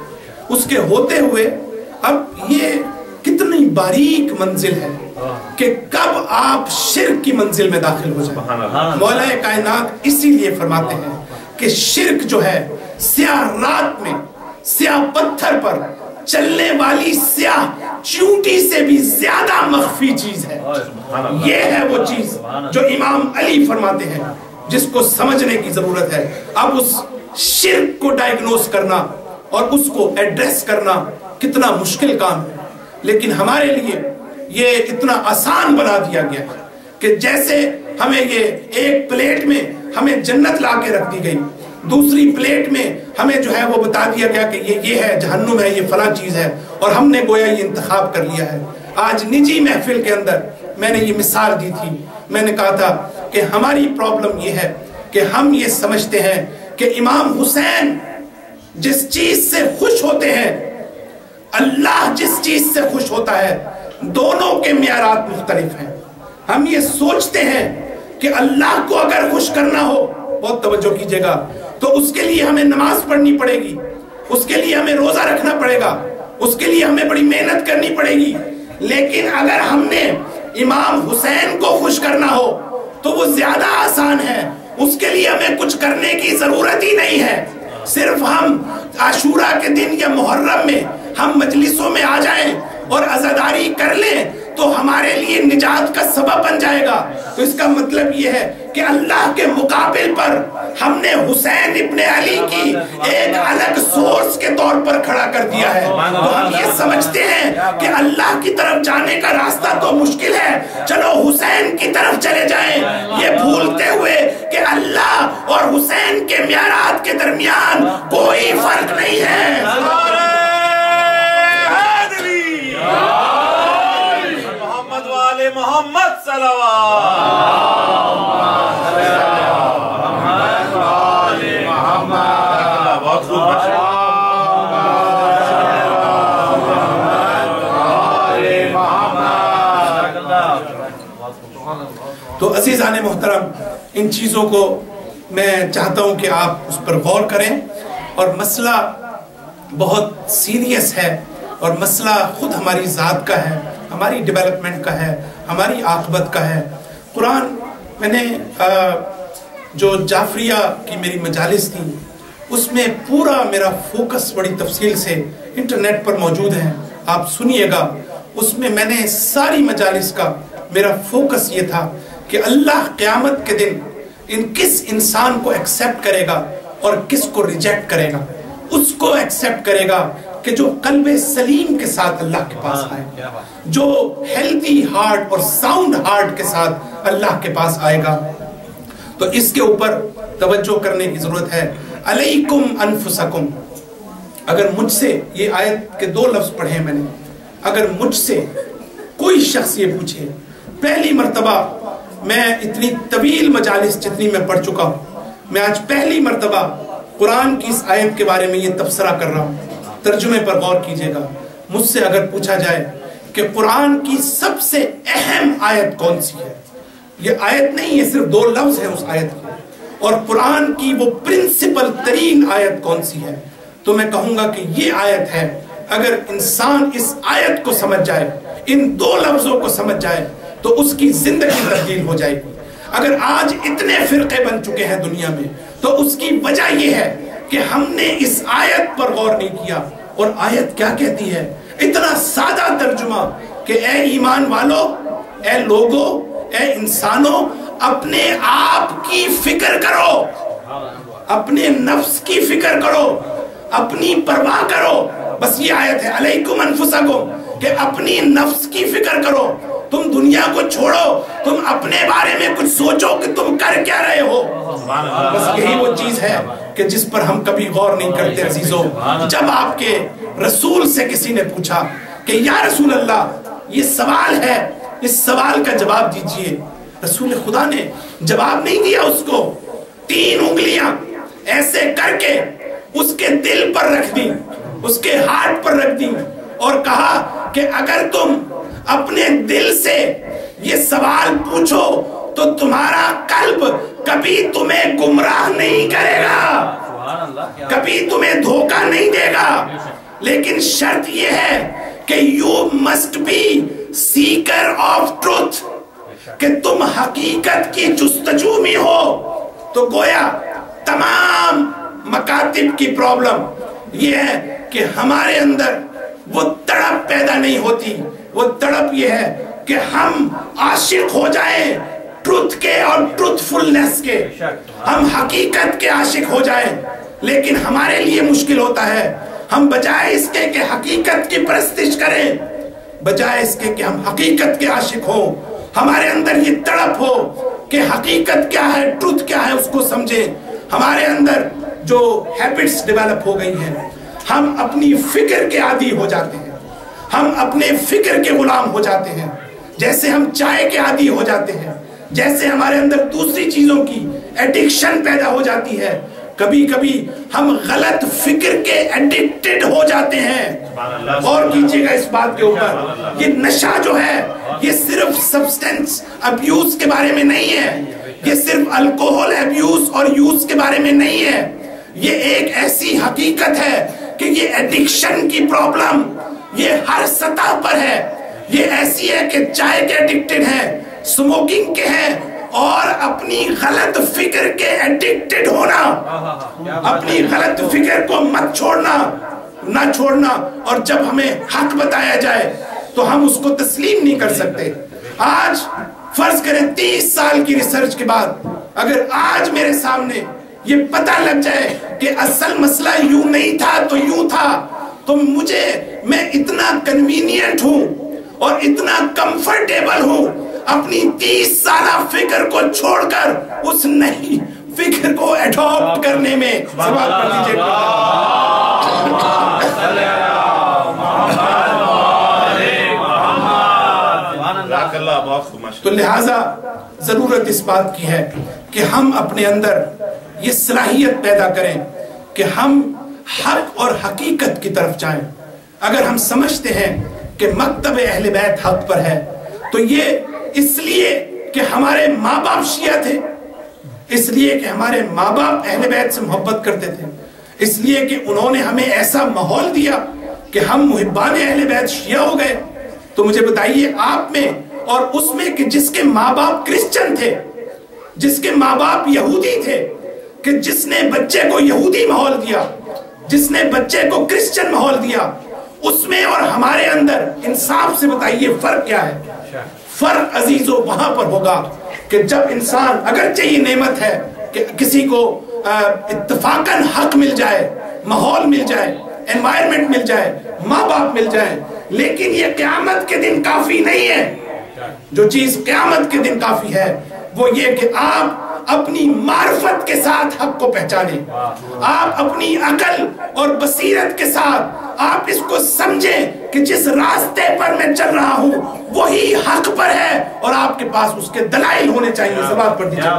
اس کے ہوتے ہوئے اب یہ کتنی باریک منزل ہے کہ کب آپ شرک کی منزل میں داخل ہو جائیں۔ مولا کائنات اسی لیے فرماتے ہیں کہ شرک جو ہے سیاہ رات میں سیاہ پتھر پر چلنے والی سیاہ چونٹی سے بھی زیادہ مخفی چیز ہے۔ یہ ہے وہ چیز جو امام علی فرماتے ہیں، جس کو سمجھنے کی ضرورت ہے۔ اب اس شرک کو ڈائیگنوز کرنا اور اس کو ایڈریس کرنا کتنا مشکل کام ہے، لیکن ہمارے لیے یہ اتنا آسان بنا دیا گیا ہے کہ جیسے ہمیں یہ ایک پلیٹ میں ہمیں جنت لا کے رکھ دی گئی، دوسری پلیٹ میں ہمیں جو ہے وہ بتا دیا گیا کہ یہ یہ ہے جہنم ہے، یہ فلاں چیز ہے، اور ہم نے گویا یہ انتخاب کر لیا ہے۔ آج نجی محفل کے اندر میں نے یہ مثال دی تھی، میں نے کہا تھا کہ ہماری پرابلم یہ ہے کہ ہم یہ سمجھتے ہیں کہ امام حسین جس چیز سے خوش ہوتے ہیں، اللہ جس چیز سے خوش ہوتا ہے، دونوں کے معیارات مختلف ہیں۔ ہم یہ سوچتے ہیں کہ اللہ کو اگر خوش کرنا ہو، بہت توجہ کیجئے گا، تو اس کے لیے ہمیں نماز پڑھنی پڑے گی، اس کے لیے ہمیں روزہ رکھنا پڑے گا، اس کے لیے ہمیں بڑی محنت کرنی پڑے گی۔ لیکن اگر ہم نے امام حسین کو خوش کرنا ہو تو وہ زیادہ آسان ہے، اس کے لیے ہمیں کچھ کرنے کی ضرورت ہی نہیں ہے۔ صرف ہم عاشورہ کے دن یا محرم میں ہم مجلسوں میں آ جائیں اور عزاداری کر لیں تو ہمارے لیے نجات کا سبب بن جائے گا۔ تو اس کا مطلب یہ ہے کہ اللہ کے مقابل پر ہم نے حسین ابن علی کی ایک الگ سورس کے طور پر کھڑا کر دیا ہے۔ تو ہم یہ سمجھتے ہیں کہ اللہ کی طرف جانے کا راستہ تو مشکل ہے، چلو حسین کی طرف چلے جائیں، یہ بھولتے ہوئے کہ اللہ اور حسین کے معیارات کے درمیان کوئی فرق نہیں ہے۔ محمد والے محمد صلوات تو عزیزان محترم، ان چیزوں کو میں چاہتا ہوں کہ آپ اس پر غور کریں، اور مسئلہ بہت سیریس ہے، اور مسئلہ خود ہماری ذات کا ہے، ہماری ڈیولپمنٹ کا ہے، ہماری عاقبت کا ہے۔ قرآن میں نے جو جعفریہ کی میری مجالس تھی، اس میں پورا میرا فوکس بڑی تفصیل سے انٹرنیٹ پر موجود ہے، آپ سنیے گا۔ اس میں میں نے ساری مجالس کا میرا فوکس یہ تھا کہ اللہ قیامت کے دن ان کس انسان کو ایکسیپٹ کرے گا اور کس کو ریجیکٹ کرے گا۔ اس کو ایکسیپٹ کرے گا کہ جو قلب سلیم کے ساتھ اللہ کے پاس آئے، جو ہیلتھی ہارٹ اور ساؤنڈ ہارٹ کے ساتھ اللہ کے پاس آئے گا۔ تو اس کے اوپر توجہ کرنے کی ضرورت ہے۔ علیکم انفسکم، اگر مجھ سے، یہ آیت کے دو لفظ پڑھے میں نے، اگر مجھ سے کوئی شخص یہ پوچھے، پہلی مرتبہ میں اتنی طویل مجالس جتنی میں پڑھ چکا ہوں، میں آج پہلی مرتبہ قرآن کی اس آیت کے بارے میں یہ تبصرہ کر رہا ہوں۔ ترجمے پر غور کیجئے گا۔ مجھ سے اگر پوچھا جائے کہ قرآن کی سب سے اہم آیت کون سی ہے، یہ آیت نہیں ہے، صرف دو لفظ ہیں اس آیت کے، اور قرآن کی وہ پرنسپل ترین آیت کون سی ہے، تو میں کہوں گا کہ یہ آیت ہے۔ اگر انسان اس آیت کو سمجھ جائے، ان دو لفظوں کو سمجھ جائے، تو اس کی زندگی تبدیل ہو جائے گی۔ اگر آج اتنے فرقے بن چکے ہیں دنیا میں، تو اس کی وجہ یہ ہے کہ ہم نے اس آیت پر غور نہیں کیا۔ اور آیت کیا کہتی ہے؟ اتنا سادہ ترجمہ کہ اے ایمان والو، اے لوگو، اے انسانوں، اپنے آپ کی فکر کرو، اپنے نفس کی فکر کرو، اپنی پرواہ کرو۔ بس یہ آیت ہے، علیکم انفسکم، کہ اپنی نفس کی فکر کرو۔ تم دنیا کو چھوڑو، تم اپنے بارے میں کچھ سوچو کہ تم کر کیا رہے ہو۔ بس یہی وہ چیز ہے کہ جس پر ہم کبھی غور نہیں کرتے عزیزوں۔ جب آپ کے رسول سے کسی نے پوچھا کہ یا رسول اللہ یہ سوال ہے، اس سوال کا جواب دیجئے، رسول خدا نے جواب نہیں دیا اس کو، تین انگلیاں ایسے کر کے اس کے دل پر رکھ دی، اس کے ہاتھ پر رکھ دی، اور کہا کہ اگر تم اپنے دل سے یہ سوال پوچھو تو تمہارا قلب کبھی تمہیں گمراہ نہیں کرے گا، کبھی تمہیں دھوکہ نہیں دے گا۔ لیکن شرط یہ ہے کہ you must be seeker of truth، کہ تم حقیقت کی جستجو میں ہو. تو گویا تمام مکاتب کی پرابلم یہ ہے کہ ہمارے اندر وہ تڑپ پیدا نہیں ہوتی. وہ تڑپ یہ ہے کہ ہم عاشق ہو جائیں ٹروتھ کے اور ٹروتھ فلنس کے، ہم حقیقت کے عاشق ہو جائیں. لیکن ہمارے لیے مشکل ہوتا ہے، ہم بجائے اس کے کہ حقیقت کی پرستش کریں، بجائے اس کے کہ ہم حقیقت کے عاشق ہوں، ہمارے اندر یہ تڑپ ہو کہ حقیقت کیا ہے، ٹروتھ کیا ہے، اس کو سمجھیں. ہمارے اندر جو ہیبٹس ڈیولپ ہو گئی ہیں، ہم اپنی فکر کے عادی ہو جاتے ہیں، ہم اپنے فکر کے غلام ہو جاتے ہیں، جیسے ہم چائے کے عادی ہو جاتے ہیں، جیسے ہمارے اندر دوسری چیزوں کی ایڈکشن پیدا ہو جاتی ہے. کبھی کبھی ہم غلط فکر کے ایڈکٹڈ ہو جاتے ہیں. اور کیجئے گا اس بات کے اوپر، یہ نشہ جو ہے یہ صرف سبسٹنس ابیوز کے بارے میں نہیں ہے، یہ صرف الکوہل ابیوز اور یوز کے بارے میں نہیں ہے. یہ ایک ایسی حقیقت ہے کہ یہ ایڈکشن کی پرابلم یہ ہر سطح پر ہے. یہ ایسی ہے کہ چائے کے ایڈکٹڈ ہیں، سموکنگ کے ہیں، اور اپنی غلط فکر کے ایڈکٹڈ ہونا، اپنی غلط فکر کو مت چھوڑنا، نہ چھوڑنا. اور جب ہمیں حق بتایا جائے تو ہم اس کو تسلیم نہیں کر سکتے. آج فرض کریں تیس سال کی ریسرچ کے بعد اگر آج میرے سامنے یہ پتہ لگ جائے کہ اصل مسئلہ یوں نہیں تھا تو یوں تھا، تو مجھے میں اتنا کنوینینٹ ہوں اور اتنا کمفرٹیبل ہوں اپنی تیس سالہ فکر کو چھوڑ کر اس نئی فکر کو ایڈاپٹ کرنے میں. سوال کر لیجئے. تو لہٰذا ضرورت اس بات کی ہے کہ ہم اپنے اندر یہ صلاحیت پیدا کریں کہ ہم حق اور حقیقت کی طرف جائیں. اگر ہم سمجھتے ہیں کہ مکتب اہل بیت حق پر ہے تو یہ اس لیے کہ ہمارے ماں باپ شیعہ تھے، اس لیے کہ ہمارے ماں باپ اہل بیت سے محبت کرتے تھے، اس لیے کہ انہوں نے ہمیں ایسا ماحول دیا کہ ہم محبان اہل بیت شیعہ ہو گئے. تو مجھے بتائیے آپ میں اور اس میں کہ جس کے ماں باپ کرسچن تھے، جس کے ماں باپ یہودی تھے، کہ جس نے بچے کو یہودی ماحول دیا، جس نے بچے کو کرسچن ماحول دیا، اس میں اور ہمارے اندر انصاف سے بتائیے فرق کیا ہے؟ فرق عزیزو وہاں پر ہوگا کہ جب انسان، اگرچہ یہ نعمت ہے کہ کسی کو اتفاقاً حق مل جائے، ماحول مل جائے، انوائرمنٹ مل جائے، ماں باپ مل جائے، لیکن یہ قیامت کے دن کافی نہیں ہے. جو چیز قیامت کے دن کافی ہے وہ یہ کہ آپ اپنی معرفت کے ساتھ حق کو پہچانیں، آپ اپنی عقل اور بصیرت کے ساتھ آپ اس کو سمجھیں کہ جس راستے پر میں چل رہا ہوں وہی حق پر ہے، اور آپ کے پاس اس کے دلائل ہونے چاہیے. زبان پر دیجیے.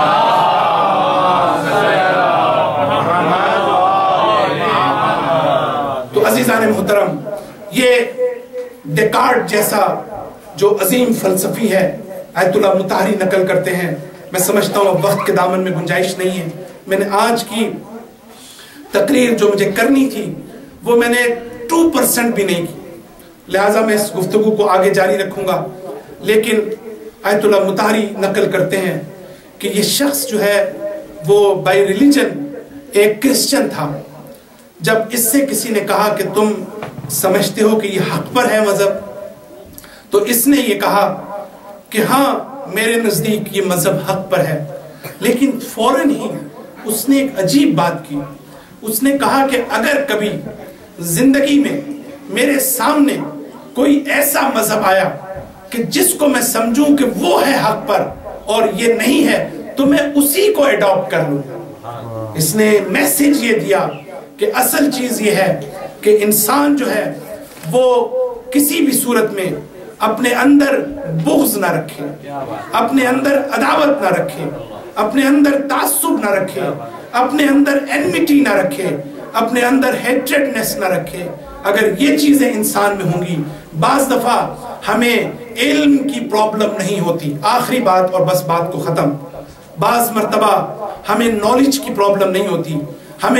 تو عزیزان محترم، یہ ڈیکارٹ جیسا جو عظیم فلسفی ہے آیت اللہ مطہری نقل کرتے ہیں. میں سمجھتا ہوں اب وقت کے دامن میں گنجائش نہیں ہے. میں نے آج کی تقریر جو مجھے کرنی تھی وہ میں نے ٹو پرسنٹ بھی نہیں کی، لہٰذا میں اس گفتگو کو آگے جاری رکھوں گا. لیکن آیت اللہ مطہری نقل کرتے ہیں کہ یہ شخص جو ہے وہ بائی ریلیجن ایک کرسچن تھا. جب اس سے کسی نے کہا کہ تم سمجھتے ہو کہ یہ حق پر ہے مذہب، تو اس نے یہ کہا کہ ہاں میرے نزدیک یہ مذہب حق پر ہے. لیکن فوراً ہی اس نے ایک عجیب بات کی. اس نے کہا کہ اگر کبھی زندگی میں میرے سامنے کوئی ایسا مذہب آیا کہ جس کو میں سمجھوں کہ وہ ہے حق پر اور یہ نہیں ہے تو میں اسی کو ایڈاپٹ کر لوں. اس نے میسج یہ دیا کہ اصل چیز یہ ہے کہ انسان جو ہے وہ کسی بھی صورت میں اپنے اندر بغض نہ رکھے، اپنے اندر عداوت نہ رکھے، اپنے اندر تعصب نہ رکھے، اپنے اندر انمیٹی نہ رکھے، اپنے اندر ہیٹریڈنس نہ رکھے. اگر یہ چیزیں انسان میں ہوں گی، بعض دفعہ ہمیں علم کی پرابلم نہیں ہوتی. آخری بات اور بس بات کو ختم. بعض مرتبہ ہمیں نالج کی پرابلم نہیں ہوتی، ہمیں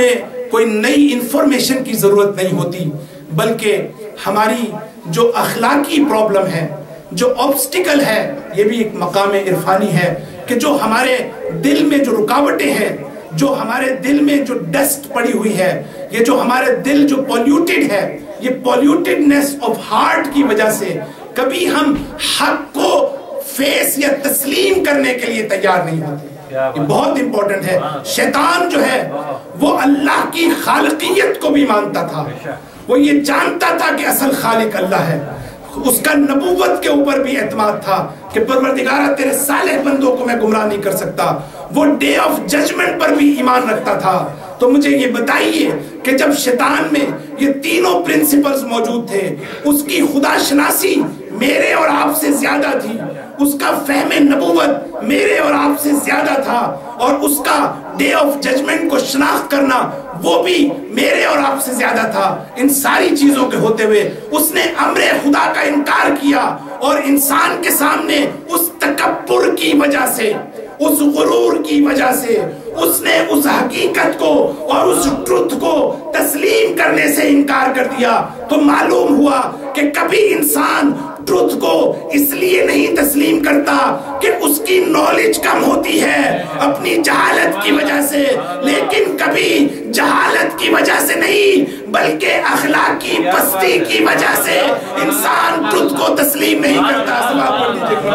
کوئی نئی انفارمیشن کی ضرورت نہیں ہوتی، بلکہ ہماری جو اخلاقی پرابلم ہے، جو آبسٹیکل ہے، یہ بھی ایک مقام عرفانی ہے کہ جو ہمارے دل میں جو رکاوٹیں ہیں، جو ہمارے دل میں جو ڈسٹ پڑی ہوئی ہے، یہ جو ہمارے دل جو پولیوٹیڈ ہے، یہ پولیوٹیڈنس آف ہارٹ کی وجہ سے کبھی ہم حق کو فیس یا تسلیم کرنے کے لیے تیار نہیں ہوتے۔ یہ بہت امپورٹنٹ ہے۔ شیطان جو ہے وہ اللہ کی خالقیت کو بھی مانتا تھا، وہ یہ جانتا تھا کہ اصل خالق اللہ ہے، اس کا نبوت کے اوپر بھی اعتماد تھا کہ پروردگارہ تیرے صالح بندوں کو میں گمراہ نہیں کر سکتا، وہ ڈے آف ججمنٹ پر بھی ایمان رکھتا تھا۔ تو مجھے یہ بتائیے کہ جب شیطان میں یہ تینوں پرنسپلز موجود تھے، اس کی خدا شناسی میرے اور آپ سے زیادہ تھی، اس کا فہم نبوت میرے اور آپ سے زیادہ تھا، اور اس کا ڈے آف ججمنٹ کو شناخت کرنا وہ بھی میرے اور آپ سے زیادہ تھا۔ ان ساری چیزوں کے ہوتے ہوئے اس نے امر خدا کا انکار کیا، اور انسان کے سامنے اس تکبر کی وجہ سے، اس غرور کی وجہ سے اس نے اس حقیقت کو اور اس ٹروتھ کو تسلیم کرنے سے انکار کر دیا۔ تو معلوم ہوا کہ کبھی انسان ٹروتھ کو اس لیے نہیں تسلیم کرتا کہ اس کی نالج کم ہوتی ہے اپنی جہالت کی وجہ سے، لیکن کبھی جہالت کی وجہ سے نہیں بلکہ اخلاقی پستی کی وجہ سے انسان ٹروتھ کو تسلیم نہیں کرتا۔ سلام پڑھ دیجیے۔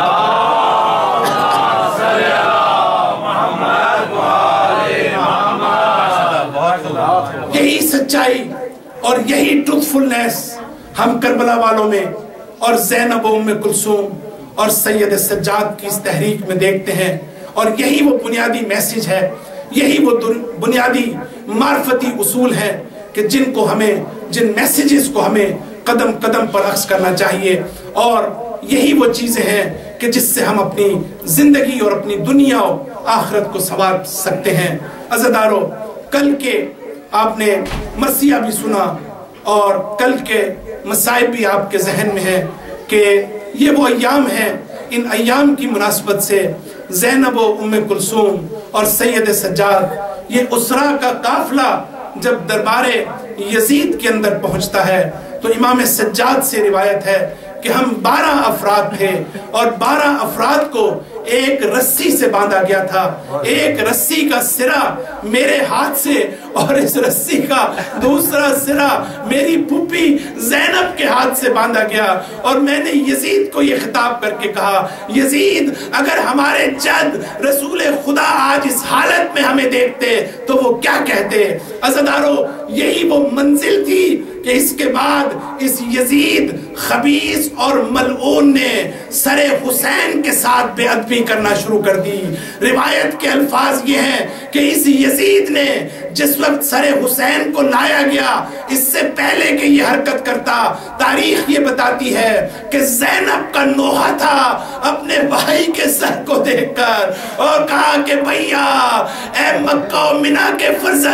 یہی سچائی اور یہی ٹروتھفلنس ہم کربلا والوں میں اور زینب و ام کلثوم اور سید سجاد کی اس تحریک میں دیکھتے ہیں، اور یہی وہ بنیادی میسج ہے، یہی وہ بنیادی معرفتی اصول ہیں کہ جن کو ہمیں، جن میسیجز کو ہمیں قدم قدم پر اخذ کرنا چاہیے، اور یہی وہ چیزیں ہیں کہ جس سے ہم اپنی زندگی اور اپنی دنیا و آخرت کو سنوار سکتے ہیں۔ عزیزارو، کل کے آپ نے مرثیہ بھی سنا اور کل کے مصائب بھی آپ کے ذہن میں ہے کہ یہ وہ ایام ہیں، ان ایام کی مناسبت سے زینب و ام کلثوم اور سید سجاد، یہ اسرا کا قافلہ جب دربار یزید کے اندر پہنچتا ہے تو امام سجاد سے روایت ہے کہ ہم بارہ افراد تھے، اور بارہ افراد کو ایک رسی سے باندھا گیا تھا، ایک رسی کا سرا میرے ہاتھ سے اور اس رسی کا دوسرا سرا میری پھوپھی زینب کے ہاتھ سے باندھا گیا، اور میں نے یزید کو یہ خطاب کر کے کہا، یزید اگر ہمارے جد رسول خدا آج اس حالت میں ہمیں دیکھتے تو وہ کیا کہتے۔ عزیزارو، یہی وہ منزل تھی کہ اس کے بعد اس یزید خبیث اور ملعون نے سر حسین کے ساتھ بے ادبی کرنا شروع کر دی۔ روایت کے الفاظ یہ ہیں کہ اس یزید نے جس وقت سر حسین کو لایا گیا، اس سے پہلے کہ یہ حرکت کرتا، تاریخ یہ بتاتی ہے کہ زینب کا نوحہ تھا اپنے بھائی کے سر کو دیکھ کر، اور کہا کہ بھیا، اے مکہ و منا کے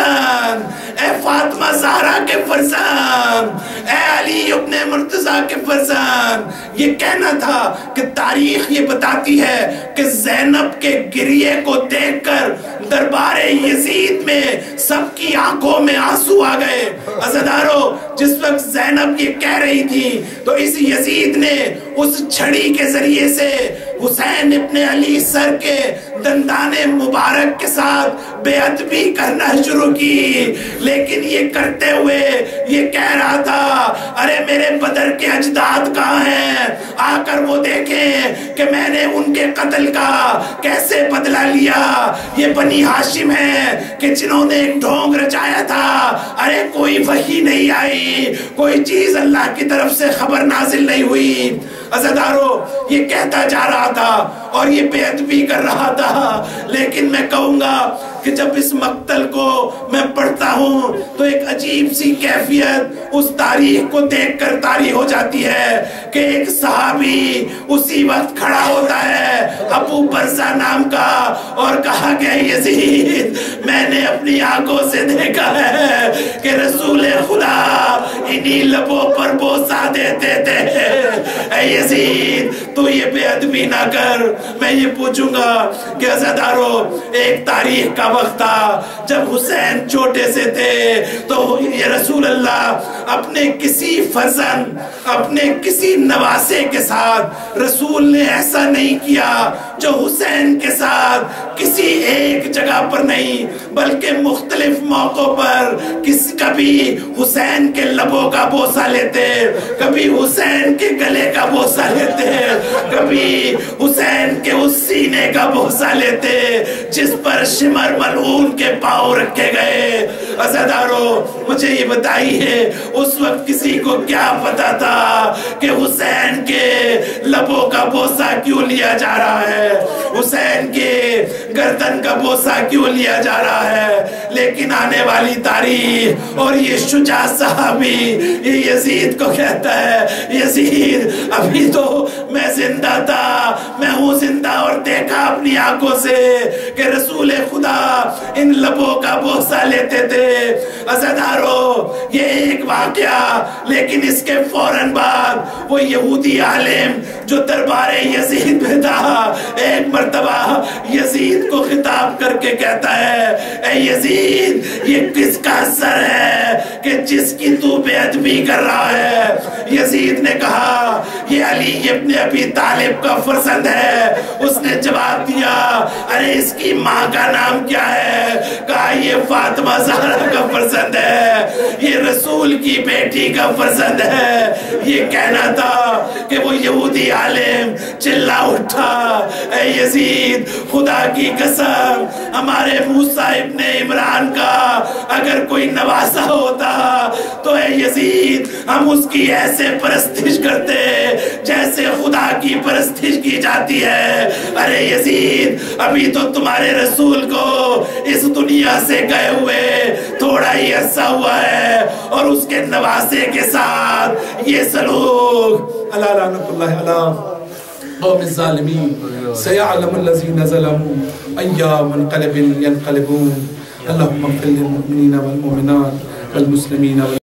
فرزند، اے فاطمہ زہرا کے فرزند، اے علی ابن مرتضیٰ کے فرزند، یہ کہنا تھا کہ تاریخ یہ بتاتی ہے کہ زینب کے گریے کو دیکھ کر دربار یزید میں سب کی آنکھوں میں آنسو آ گئے۔ عزیزارو، جس وقت زینب یہ کہہ رہی تھی تو اس یزید نے اس چھڑی کے ذریعے سے حسین ابن علی سر کے دندان مبارک کے ساتھ بے ادبی کرنا شروع کی، لیکن یہ کرتے ہوئے یہ کہہ رہا تھا، ارے میرے بدر کے اجداد کہاں ہیں، آ کر وہ دیکھیں کہ میں نے ان کے قتل کا کیسے بدلہ لیا۔ یہ بنی ہاشم ہیں کہ جنہوں نے ایک ڈھونگ رچایا تھا، ارے کوئی وحی نہیں آئی، کوئی چیز اللہ کی طرف سے خبر نازل نہیں ہوئی۔ عزیزارو، یہ کہتا جا رہا تھا اور یہ بے ادبی کر رہا تھا، لیکن میں کہوں گا کہ جب اس مقتل کو میں پڑھتا ہوں تو ایک عجیب سی کیفیت اس تاریخ کو دیکھ کر طاری ہو جاتی ہے کہ ایک صحابی اسی وقت کھڑا ہوتا ہے، ابو برزہ نام کا، اور کہا کہ یزید، میں نے اپنی آنکھوں سے دیکھا ہے کہ رسول خدا انہی لبوں پر بوسہ دیتے تھے۔ اے یزید تو یہ بے ادبی نہ کر۔ میں یہ پوچھوں گا کہ عزادارو ایک تاریخ کا وقت تھا جب حسین چھوٹے سے تھے تو یہ رسول اللہ اپنے کسی فرزند اپنے کسی نواسے کے ساتھ رسول نے ایسا نہیں کیا جو حسین کے ساتھ کسی ایک جگہ پر نہیں بلکہ مختلف موقعوں پر کس کبھی حسین کے لبوں کا بوسہ لیتے، کبھی حسین کے گلے کا بوسہ لیتے، کبھی حسین کے اس سینے کا بوسہ لیتے جس پر شمر ملعون کے پاؤں رکھے گئے۔ عزادارو مجھے یہ بتائیے اس وقت کسی کو کیا پتا تھا کہ حسین کے لبوں کا بوسہ کیوں لیا جا رہا ہے، حسین کے گردن کا بوسہ کیوں لیا جا رہا ہے؟ لیکن آنے والی تاریخ اور یہ شجاع صحابی یہ یزید کو کہتا ہے، یزید ابھی تو میں زندہ تھا، میں ہوں زندہ اور دیکھا اپنی آنکھوں سے کہ رسول خدا ان لبوں کا بوسہ لیتے تھے۔ عزادارو یہ ایک واقعہ، لیکن اس کے فوراً بعد وہ یہودی عالم جو دربار یزید میں تھا ایک مرتبہ یزید کو خطاب کر کے کہتا ہے، اے یزید یہ کس کا اثر ہے کہ جس کی تو بے ادبی کر رہا ہے؟ یزید نے کہا یہ علی ابن ابی طالب کا فرزند ہے۔ اس نے جواب دیا ارے اس کی ماں کا نام کیا ہے؟ کہا یہ فاطمہ زہرا کا فرزند ہے، یہ رسول کی بیٹی کا فرزند ہے۔ یہ کہنا تھا کہ وہ یہودی عالم چلا اٹھا، اے یزید خدا کی قسم ہمارے موسیٰ ابن عمران کا اگر کوئی نواسا ہوتا تو اے یزید ہم اس کی ایسے پرستش کرتے جیسے خدا کی پرستش کی جاتی ہے۔ ارے یزید ابھی تو تمہارے رسول کو اس دنیا سے گئے ہوئے تھوڑا ہی عرصہ ہوا ہے اور اس کے نواسے کے ساتھ یہ سلوک۔ اللہ لعنت اللہ علیہ قوم الظالمین سیعلم الذین ظلموا ایّا منقلب ینقلبون۔ اللہم اغفر للمؤمنین والمؤمنات والمسلمین